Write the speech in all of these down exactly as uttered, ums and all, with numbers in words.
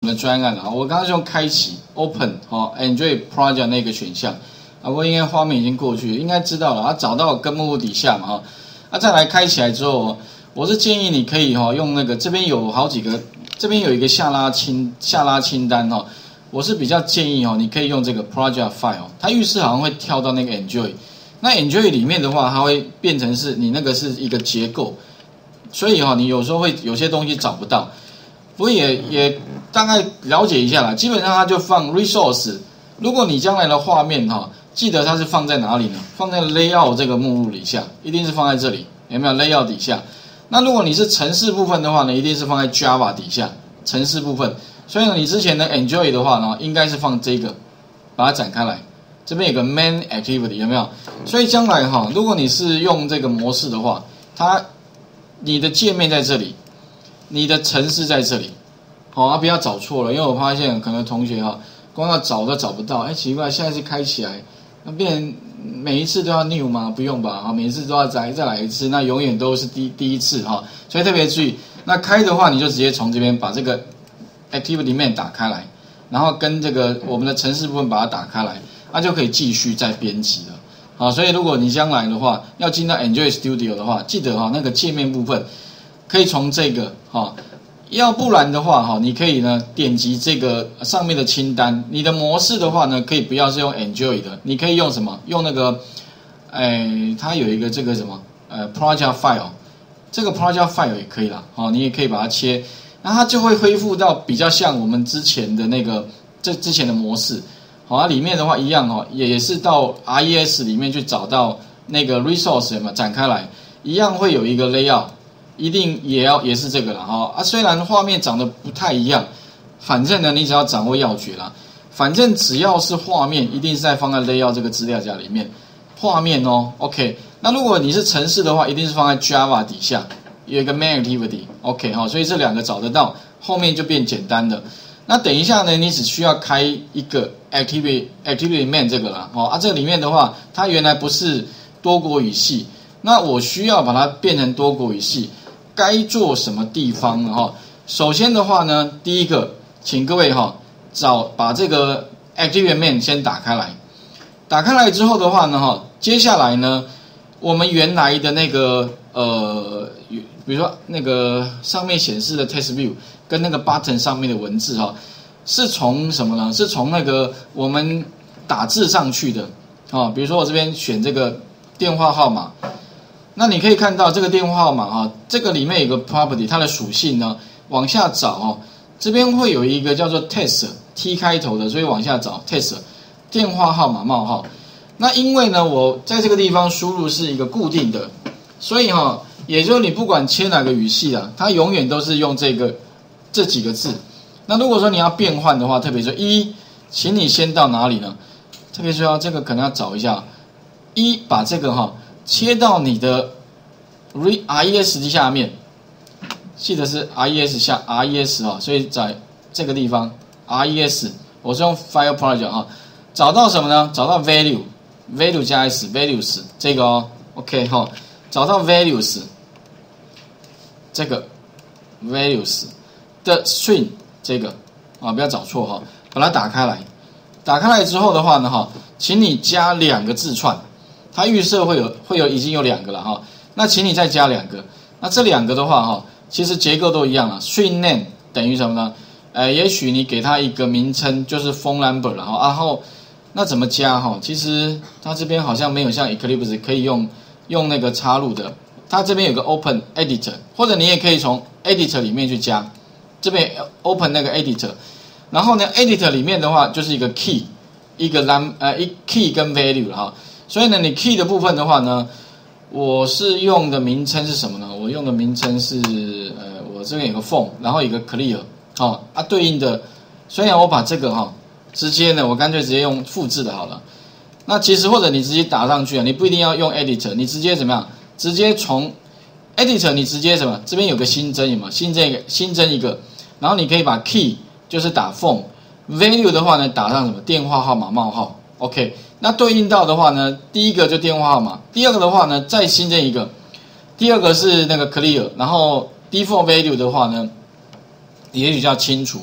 的专案啊，我刚刚是用开启 Open 哦 Enjoy Project 那个选项啊，不过应该画面已经过去了，应该知道了啊，找到根目录底下嘛哈，啊再来开起来之后，我是建议你可以哈用那个这边有好几个，这边有一个下拉清下拉清单哈，我是比较建议哈，你可以用这个 Project File， 它预示好像会跳到那个 Enjoy， 那 Enjoy 里面的话，它会变成是你那个是一个结构，所以哈你有时候会有些东西找不到。不过也也大概了解一下啦，基本上它就放 resource。如果你将来的画面哈，记得它是放在哪里呢？放在 layout 这个目录底下，一定是放在这里，有没有 layout 底下？那如果你是程式部分的话呢，一定是放在 Java 底下，程式部分。所以呢，你之前的 Enjoy 的话呢，应该是放这个，把它展开来。这边有个 Main Activity 有没有？所以将来哈，如果你是用这个模式的话，它你的界面在这里。你的程式在这里，好、哦、啊，不要找错了，因为我发现可能同学哈，光要找都找不到，哎，奇怪，现在是开起来，那变每一次都要 new 吗？不用吧，哈，每一次都要再再来一次，那永远都是第第一次哈，所以特别注意，那开的话，你就直接从这边把这个 activity 里面打开来，然后跟这个我们的程式部分把它打开来，那就可以继续再编辑了，好，所以如果你将来的话要进到 Enjoy Studio 的话，记得哈那个界面部分。可以从这个哈，要不然的话哈，你可以呢点击这个上面的清单。你的模式的话呢，可以不要是用 Enjoy 的，你可以用什么？用那个，哎，它有一个这个什么呃 Project File， 这个 Project File 也可以啦。好，你也可以把它切，那它就会恢复到比较像我们之前的那个这之前的模式。好，它里面的话一样哈，也也是到 R E S 里面去找到那个 resource 有没有展开来，一样会有一个 layout。一定也要也是这个了哈啊，虽然画面长得不太一样，反正呢你只要掌握要诀啦，反正只要是画面，一定是在放在 layout 这个资料夹里面，画面哦 ，OK。那如果你是程式的话，一定是放在 Java 底下有一个 Main Activity，OK 哈，所以这两个找得到，后面就变简单了。那等一下呢，你只需要开一个 Activity Activity Main 这个啦，哦啊，这里面的话，它原来不是多国语系，那我需要把它变成多国语系。该做什么地方呢？哈，首先的话呢，第一个，请各位哈找把这个 Activity Main 先打开来，打开来之后的话呢，哈，接下来呢，我们原来的那个呃，比如说那个上面显示的 Text View 跟那个 Button 上面的文字哈，是从什么呢？是从那个我们打字上去的啊，比如说我这边选这个电话号码。那你可以看到这个电话号码啊，这个里面有个 property， 它的属性呢，往下找哦，这边会有一个叫做 test T 开头的，所以往下找 test 电话号码冒号。那因为呢，我在这个地方输入是一个固定的，所以哈、哦，也就是你不管切哪个语系啊，它永远都是用这个这几个字。那如果说你要变换的话，特别说一，请你先到哪里呢？特别说这个可能要找一下，一把这个哈、哦。切到你的 R E S 下面，记得是 R E S 下 R E S 哈，所以在这个地方 R E S， 我是用 File Project 哈，找到什么呢？找到 Value Value 加 S Values 这个哦 ，OK 哈，找到 Values 这个 Values 的 String 这个啊，不要找错哈，把它打开来，打开来之后的话呢哈，请你加两个字串。它预设会有会有已经有两个了哈，那请你再加两个，那这两个的话哈，其实结构都一样了。string name 等于什么呢？呃，也许你给它一个名称，就是 phone number 了哈，然后那怎么加哈？其实它这边好像没有像 Eclipse 可以用用那个插入的，它这边有个 Open Editor， 或者你也可以从 Editor 里面去加，这边 Open 那个 Editor， 然后呢 Editor 里面的话就是一个 key， 一个 num 呃一 key 跟 value 了哈。所以呢，你 key 的部分的话呢，我是用的名称是什么呢？我用的名称是呃，我这边有个 phone， 然后有个 clear， 哦啊，对应的，虽然我把这个哈、哦，直接呢，我干脆直接用复制的好了。那其实或者你直接打上去啊，你不一定要用 editor， 你直接怎么样？直接从 editor 你直接什么？这边有个新增有没有？新增一个，新增一个，然后你可以把 key 就是打 phone，value 的话呢，打上什么？电话号码冒号 ，OK。那对应到的话呢，第一个就电话号码，第二个的话呢，再新增一个，第二个是那个 clear， 然后 default value 的话呢，也许叫清除。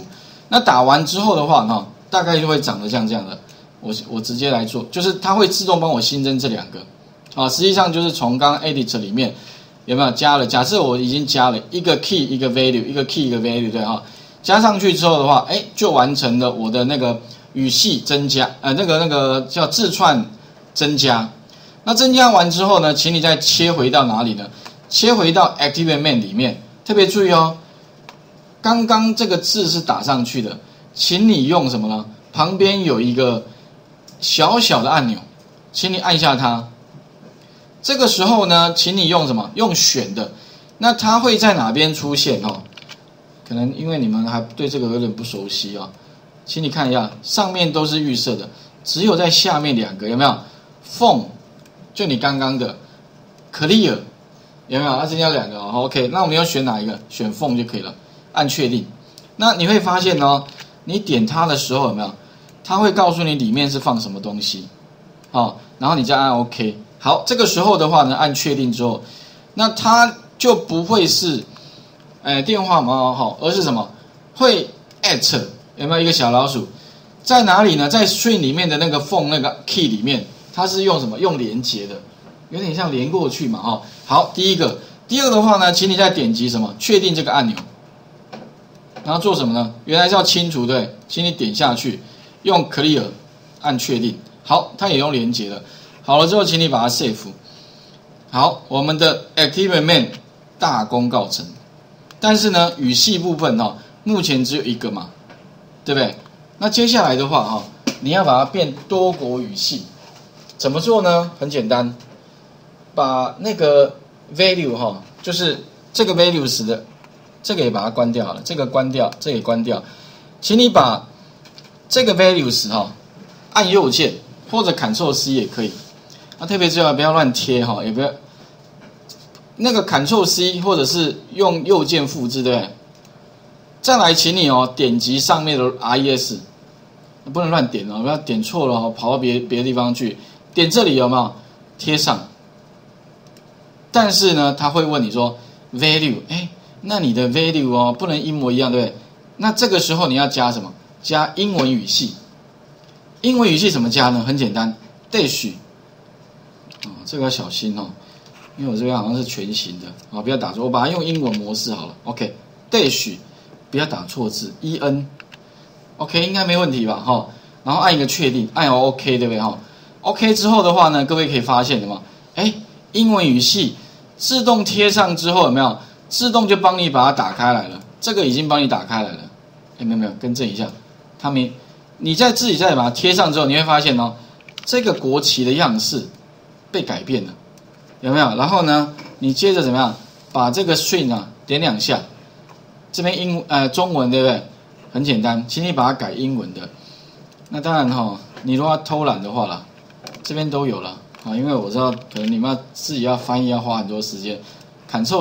那打完之后的话哈，大概就会长得像这样的。我我直接来做，就是它会自动帮我新增这两个啊。实际上就是从刚刚 edit 里面有没有加了？假设我已经加了一个 key 一个 value， 一个 key 一个 value， 对哈。加上去之后的话，哎，就完成了我的那个语系增加，呃，那个那个叫字串增加。那增加完之后呢，请你再切回到哪里呢？切回到 ActiveMain 里面，特别注意哦。刚刚这个字是打上去的，请你用什么呢？旁边有一个小小的按钮，请你按下它。这个时候呢，请你用什么？用选的。那它会在哪边出现哦？可能因为你们还对这个有点不熟悉啊、哦，请你看一下，上面都是预设的，只有在下面两个有没有 ？Phone 就你刚刚的 Clear 有没有？它增加两个哦 ，OK， 那我们要选哪一个？选 Phone 就可以了，按确定。那你会发现哦，你点它的时候有没有？它会告诉你里面是放什么东西，好，然后你再按 OK。好，这个时候的话呢，按确定之后，那它就不会是，呃，电话号码，而是什么？会 at 有没有一个小老鼠？在哪里呢？在 string 里面的那个 phone 那个 key 里面，它是用什么？用连接的，有点像连过去嘛，哈。好，第一个，第二个的话呢，请你再点击什么？确定这个按钮，然后做什么呢？原来是要清除，对，请你点下去。用 clear 按确定，好，它也用连接了。好了之后，请你把它 save。好，我们的 ActiveMain 大功告成。但是呢，语系部分哈、哦，目前只有一个嘛，对不对？那接下来的话哈、哦，你要把它变多国语系，怎么做呢？很简单，把那个 value 哈、哦，就是这个 values 的，这个也把它关掉了，这个关掉，这个也关掉，请你把这个 values 哈、哦，按右键或者 Ctrl C 也可以。啊，特别注意不要乱贴哈、哦，也不要那个 Ctrl C 或者是用右键复制，对不对？再来，请你哦点击上面的 res， 不能乱点哦，不要点错了哦，跑到别别的地方去。点这里有没有贴上？但是呢，他会问你说 value， 哎，那你的 value 哦不能一模一样，对不对？那这个时候你要加什么？加英文语系。英文语系怎么加呢？很简单 ，dash， 哦，这个要小心哦，因为我这边好像是全形的啊、哦，不要打错，我把它用英文模式好了 ，OK，dash， 不要打错字 ，en，OK， 应该没问题吧？哈、哦，然后按一个确定，按 OK， 对不对？哈、哦、，OK 之后的话呢，各位可以发现什么？哎，英文语系自动贴上之后有没有？自动就帮你把它打开来了，这个已经帮你打开来了，哎，没有没有，更正一下。他没，你在自己再把它贴上之后，你会发现哦，这个国旗的样式被改变了，有没有？然后呢，你接着怎么样？把这个 string 啊点两下，这边英呃中文对不对？很简单，请你把它改英文的。那当然哈、哦，你如果要偷懒的话啦，这边都有了啊，因为我知道可能你们要自己要翻译要花很多时间 ，Ctrl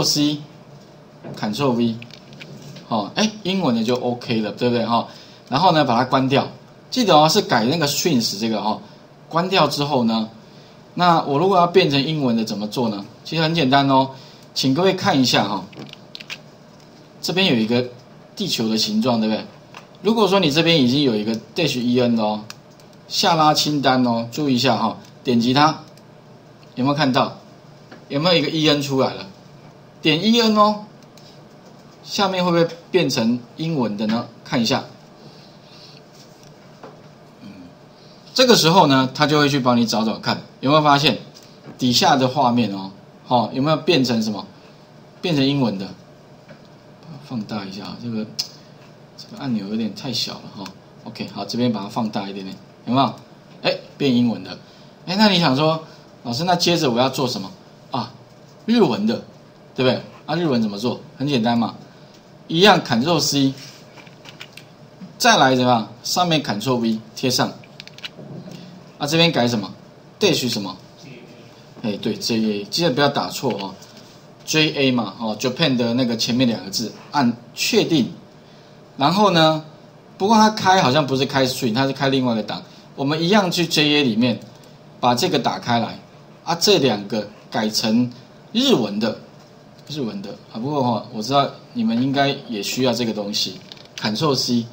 C，Ctrl V， 好，哎，英文的就 OK 了，对不对哈？然后呢，把它关掉。记得哦，是改那个 strings 这个哈、哦，关掉之后呢，那我如果要变成英文的怎么做呢？其实很简单哦，请各位看一下哈、哦，这边有一个地球的形状，对不对？如果说你这边已经有一个 dash en 哦，下拉清单哦，注意一下哈、哦，点击它，有没有看到？有没有一个 en 出来了？点 en 哦，下面会不会变成英文的呢？看一下。这个时候呢，他就会去帮你找找看，有没有发现底下的画面哦，好、哦、有没有变成什么？变成英文的，放大一下，这个这个按钮有点太小了哈、哦。OK， 好，这边把它放大一点点，有没有？哎，变英文的。哎，那你想说，老师，那接着我要做什么啊？日文的，对不对？啊，日文怎么做？很简单嘛，一样 Ctrl C， 再来怎么样？上面 Ctrl V 贴上。啊，这边改什么 ？dash 什么？哎，对 ，J A， 记得不要打错哦 ，J A 嘛，哦 ，Japan 的那个前面两个字，按确定。然后呢，不过它开好像不是开 string， 它是开另外一个档。我们一样去 J A 里面把这个打开来，啊，这两个改成日文的，日文的啊。不过哈、哦，我知道你们应该也需要这个东西 ，Ctrl C，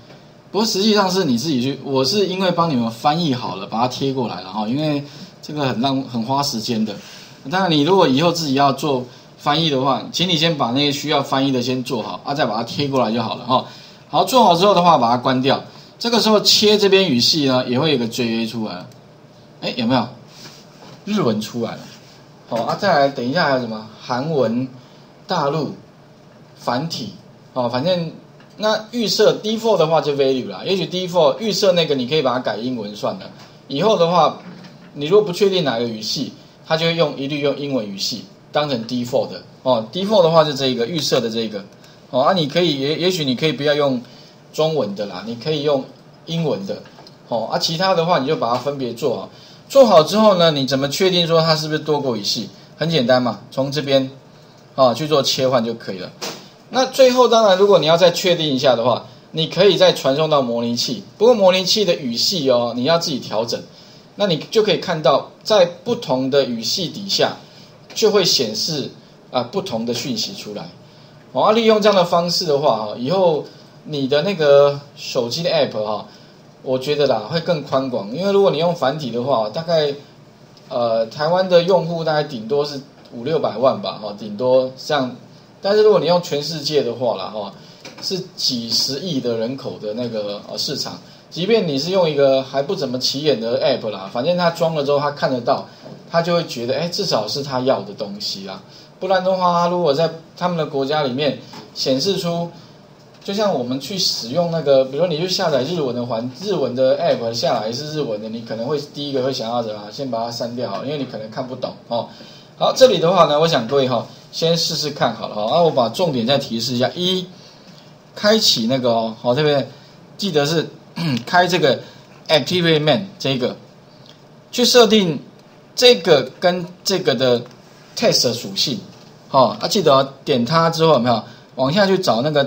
不过实际上是你自己去，我是因为帮你们翻译好了，把它贴过来了哈，因为这个很浪很花时间的。当然，你如果以后自己要做翻译的话，请你先把那个需要翻译的先做好，啊，再把它贴过来就好了哈。好，做好之后的话，把它关掉。这个时候切这边语系呢，也会有一个 J A 出来了。哎，有没有？日文出来了。好啊，再来，等一下还有什么？韩文、大陆、繁体。哦，反正那预设 default 的话就 value 啦。也许 default 预设那个你可以把它改英文算了。以后的话，你如果不确定哪个语系，它就会用一律用英文语系当成 default 的。哦 ，default 的话是这一个预设的这个。哦，啊，你可以也也许你可以不要用中文的啦，你可以用英文的。哦，啊，其他的话你就把它分别做好。做好之后呢，你怎么确定说它是不是多国语系？很简单嘛，从这边啊去做切换就可以了。那最后当然，如果你要再确定一下的话，你可以再传送到模拟器。不过模拟器的语系哦，你要自己调整。那你就可以看到，在不同的语系底下，就会显示啊、呃、不同的讯息出来。哦，啊，利用这样的方式的话，以后你的那个手机的 app 哈，我觉得啦会更宽广。因为如果你用繁体的话，大概呃台湾的用户大概顶多是五六百万吧，哈，顶多这样。但是如果你用全世界的话啦，哈，是几十亿的人口的那个呃市场。即便你是用一个还不怎么起眼的 app 啦，反正他装了之后他看得到，他就会觉得，哎，至少是他要的东西啦。不然的话，他如果在他们的国家里面显示出，就像我们去使用那个，比如说你去下载日文的环日文的 app 下来是日文的，你可能会第一个会想要怎么样？先把它删掉，因为你可能看不懂哦。好，这里的话呢，我想各位哈，先试试看好了哈。那我把重点再提示一下：一，开启那个哦，好这边记得是。开这个 Activate Man 这个，去设定这个跟这个的 Text 属性，好、哦，啊记得、哦、点它之后有没有往下去找那个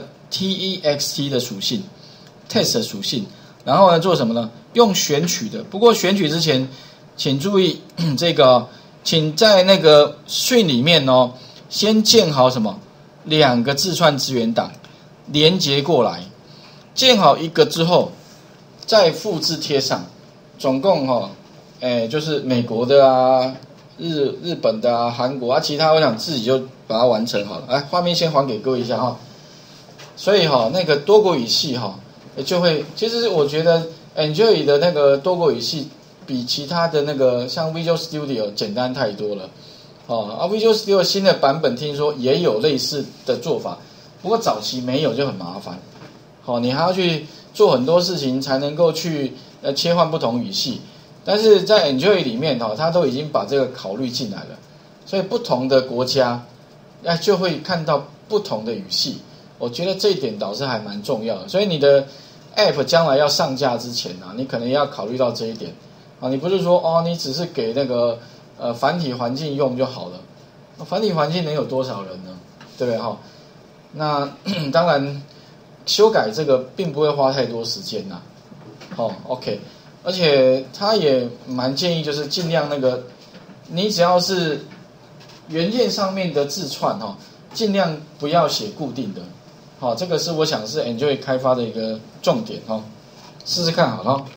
Text 的属性 ，Text 属性，然后呢做什么呢？用选取的，不过选取之前，请注意这个、哦，请在那个 string 里面哦，先建好什么两个字串资源档，连接过来，建好一个之后。再复制贴上，总共哈、哦，哎，就是美国的啊、日日本的啊、韩国啊，其他我想自己就把它完成好了。来，画面先还给各位一下哈。所以哈、哦，那个多国语系哈、哦，就会，其实我觉得 Enjoy 的那个多国语系比其他的那个像 Visual Studio 简单太多了。哦，啊 Visual Studio 新的版本听说也有类似的做法，不过早期没有就很麻烦。好、哦，你还要去。做很多事情才能够去呃切换不同语系，但是在 Enjoy 里面哈、哦，它都已经把这个考虑进来了，所以不同的国家，那就会看到不同的语系。我觉得这一点倒是还蛮重要的。所以你的 App 将来要上架之前啊，你可能要考虑到这一点啊。你不是说哦，你只是给那个呃繁体环境用就好了，繁体环境能有多少人呢？对不对哈、哦？那当然。修改这个并不会花太多时间呐、啊，哦 ，OK， 而且他也蛮建议就是尽量那个，你只要是原件上面的字串哈、哦，尽量不要写固定的，好、哦，这个是我想是 Enjoy 开发的一个重点哈、哦，试试看好了。